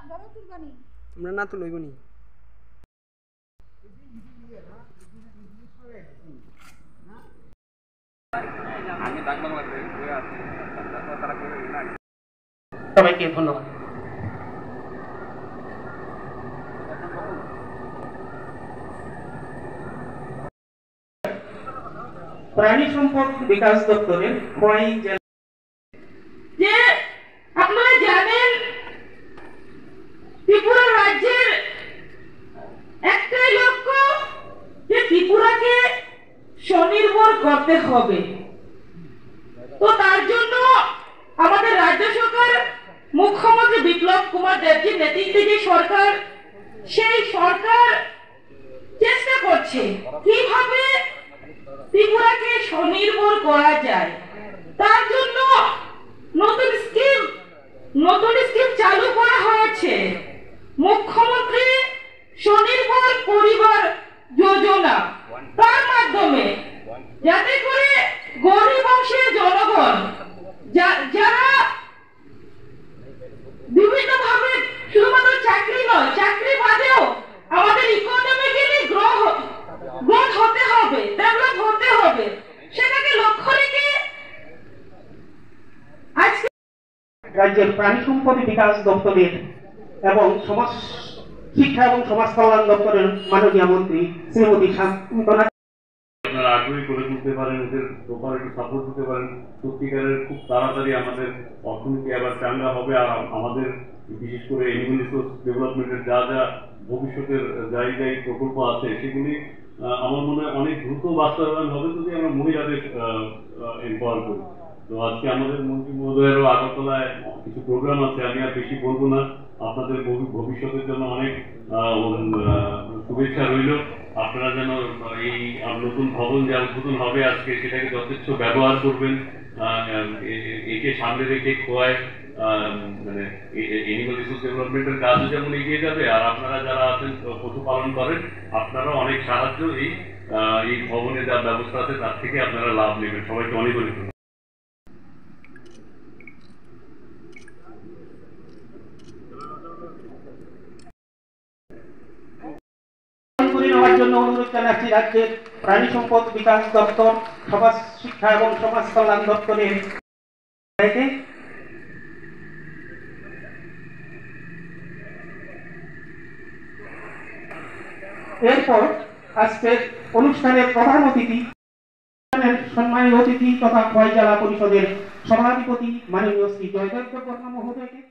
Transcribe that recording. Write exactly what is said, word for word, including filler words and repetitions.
আমরা না তো লইবনি। সবাইকে ধন্যবাদ। প্রাণী সম্পদ বিকাশ দপ্তরের খোয়াই জেলা যে আপনারা জানেন ত্রিপুরা রাজ্যের একটাই লক্ষ্য যে ত্রিপুরাকে স্বনির্ভর করতে হবে। তো তার জন্য আমাদের রাজ্য সরকার মুখ্যমন্ত্রী বিপ্লব কুমার দেবজির নেতৃত্বে যে সরকার, সেই সরকার চেষ্টা করছে কিভাবে ত্রিপুরাকে স্বনির্ভর করা যায়। তার জন্য নতুন স্কিম নতুন স্কিম চালু করা হয়েছে, মুখ্যমন্ত্রী স্বনির্ভর পরিবার যোজনা। তার মাধ্যমে যাতে করে গরিব অংশের জনগণ যারা বিভিন্ন ভাবে শুধুমাত্র চাকরি নয়, চাকরি বাদেও আমাদের ইকোনমিক্যালি গ্রোথ গ্রোথ হতে হবে, ডেভেলপ হতে হবে, সেটাকে লক্ষ্য রেখে আজকে রাজ্যের প্রাণী সম্পদ বিকাশ দপ্তরের এবং সমাজ শিক্ষা এবং সমাজ কল্যাণ দপ্তরের মাননীয় মন্ত্রী শ্রীমতী সন্তনা আপনারা আগ্রহী করে তুলতে পারেন, ওদের প্রপার একটু সাপোর্ট দিতে পারেন, সত্যিকারের খুব তাড়াতাড়ি আমাদের অর্থনীতি আবার চাঙ্গা হবে। আর আমাদের বিশেষ করে এনিম্যাল রিসোর্স ডেভেলপমেন্টের যা যা ভবিষ্যতের যাই যাই প্রকল্প আছে সেগুলি আমার মনে হয় অনেক দ্রুত বাস্তবায়ন হবে যদি আমরা মহিলাদের এম্পাওয়ার করি। তো আজকে আমাদের মন্ত্রী মহোদয়েরও আগরতলায় কিছু প্রোগ্রাম আছে, আমি আর বেশি বলবো না। আপনাদের ভবিষ্যতের জন্য অনেক শুভেচ্ছা রইল। আপনারা যেন এই নতুন ভবন যা উদ্বোধন হবে আজকে সেটাকে যথেষ্ট ব্যবহার করবেন, একে সামনে রেখে খোয়ায় মানে এনিম্যাল রিসোর্স ডেভেলপমেন্টের কাজও যেমন এগিয়ে যাবে, আর আপনারা যারা আছেন পশুপালন করেন আপনারাও অনেক সাহায্য এই এই ভবনে যা ব্যবস্থা আছে তার থেকে আপনারা লাভ নেবেন। সবাইকে অনেক অনেক ধন্যবাদ। নেওয়ার জন্য অনুরোধ জানাচ্ছি রাজ্যের প্রাণী সম্পদ বিকাশ দপ্তর, সমাজ শিক্ষা এবং সমাজ কল্যাণ দপ্তরের এরপর আজকের অনুষ্ঠানের প্রধান অতিথি সম্মানীয় অতিথি তথা খোয়াই জেলা পরিষদের সভাধিপতি মাননীয় শ্রী জয়দেব বর্মা মহোদয়কে